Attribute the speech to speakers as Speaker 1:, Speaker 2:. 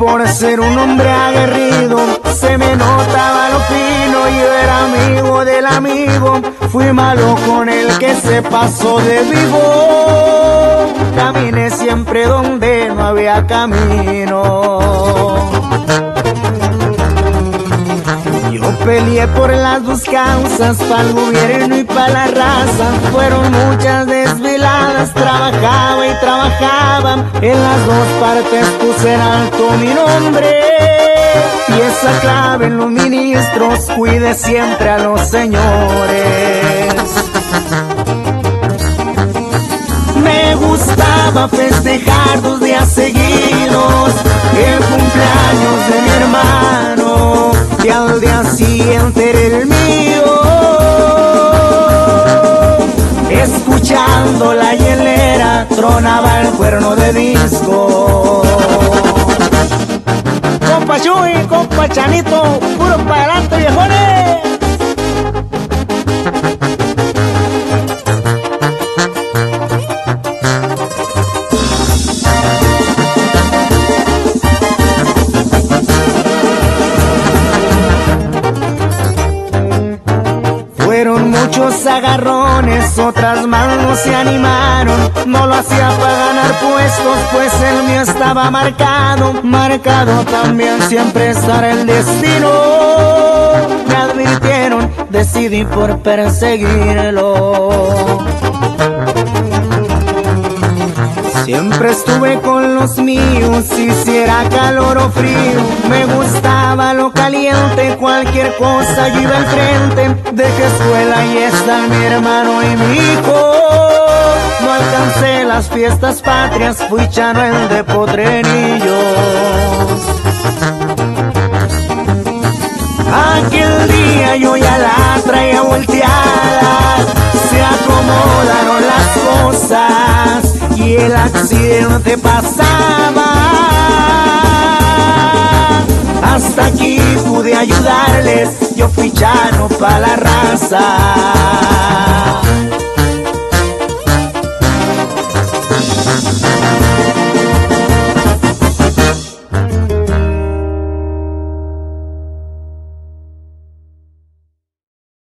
Speaker 1: por ser un hombre aguerrido, se me notaba lo fino. Yo era amigo del amigo, fui malo con el que se pasó de vivo. Caminé siempre donde no había camino. Yo peleé por las dos causas, para el gobierno y para la raza. Fueron muchas desveladas, trabajaba y trabajaba. En las dos partes puse en alto mi nombre. Pieza clave en los ministros, cuide siempre a los señores. Me gustaba festejar 2 días seguidos el cumpleaños de mi hermano y al día siguiente era el mío. Escuchando la hielera tronaba el cuerno de disco. Compa Chuy, compa Chanito, puro para adelante, viejones. Fueron muchos agarrones, otras manos se animaron. No lo hacía para ganar puestos, pues el mío estaba marcado. Marcado también siempre estará el destino. Me advirtieron, decidí por perseguirlo. Siempre estuve con los míos, hiciera calor o frío. Me gustaba lo caliente, cualquier cosa yo iba al frente. Dejé escuela y está mi hermano y mi hijo. No alcancé las fiestas patrias, fui chano el de Potrenillos. Aquel día yo ya la traía volteada, se acomodaron las cosas y el accidente pasaba. Hasta aquí pude ayudarles, yo fui chano pa' la raza.